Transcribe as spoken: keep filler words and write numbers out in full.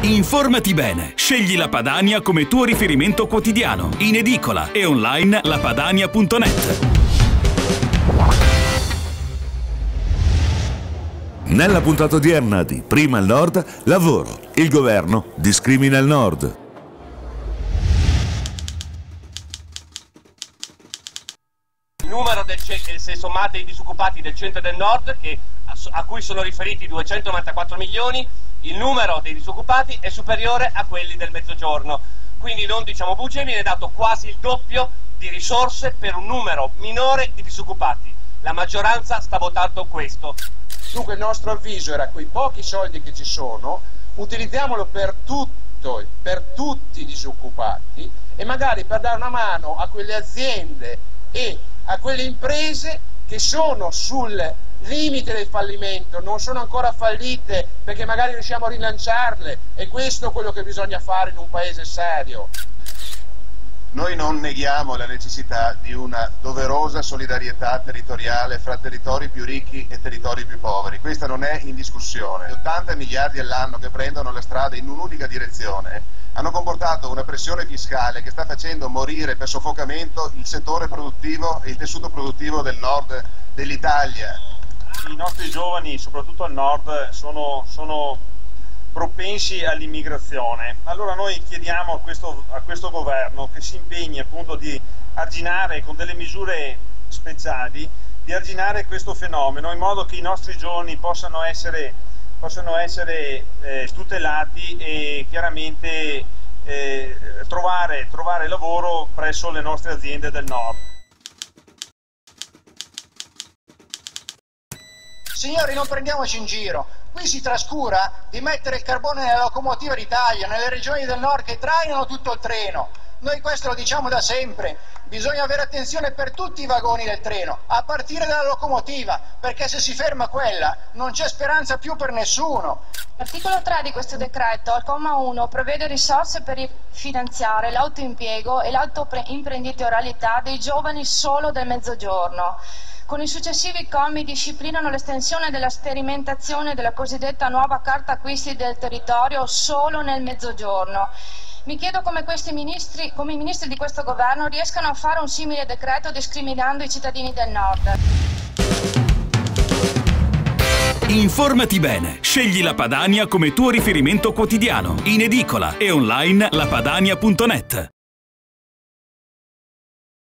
Informati bene. Scegli La Padania come tuo riferimento quotidiano. In edicola e online lapadania punto net. Nella puntata odierna di Prima il Nord, lavoro. Il governo discrimina il Nord. Il numero del, se sommate i disoccupati del centro e del nord, che, a cui sono riferiti duecentonovantaquattro milioni, il numero dei disoccupati è superiore a quelli del mezzogiorno. Quindi non diciamo bugie, viene dato quasi il doppio di risorse per un numero minore di disoccupati. La maggioranza sta votando questo. Dunque il nostro avviso era: quei pochi soldi che ci sono, utilizziamolo per tutto, per tutti i disoccupati, e magari per dare una mano a quelle aziende e a quelle imprese che sono sul limite del fallimento, non sono ancora fallite perché magari riusciamo a rilanciarle, e questo è quello che bisogna fare in un paese serio. Noi non neghiamo la necessità di una doverosa solidarietà territoriale fra territori più ricchi e territori più poveri, questa non è in discussione. Gli ottanta miliardi all'anno che prendono la strada in un'unica direzione hanno comportato una pressione fiscale che sta facendo morire per soffocamento il settore produttivo e il tessuto produttivo del nord dell'Italia. I nostri giovani, soprattutto al nord, sono, sono propensi all'immigrazione. Allora noi chiediamo a questo, a questo governo che si impegni appunto di arginare con delle misure speciali, di arginare questo fenomeno in modo che i nostri giovani possano essere, possano essere eh, tutelati e chiaramente eh, trovare, trovare lavoro presso le nostre aziende del nord. Signori, non prendiamoci in giro, qui si trascura di mettere il carbone nella locomotiva d'Italia, nelle regioni del nord che trainano tutto il treno. Noi questo lo diciamo da sempre, bisogna avere attenzione per tutti i vagoni del treno, a partire dalla locomotiva, perché se si ferma quella non c'è speranza più per nessuno. L'articolo tre di questo decreto, al comma uno, prevede risorse per finanziare l'autoimpiego e l'autoimprenditorialità dei giovani solo del Mezzogiorno. Con i successivi commi disciplinano l'estensione della sperimentazione della cosiddetta nuova carta acquisti del territorio solo nel Mezzogiorno. Mi chiedo come questi ministri, come i ministri di questo governo riescano a fare un simile decreto discriminando i cittadini del nord. Informati bene. Scegli La Padania come tuo riferimento quotidiano. In edicola e online lapadania punto net.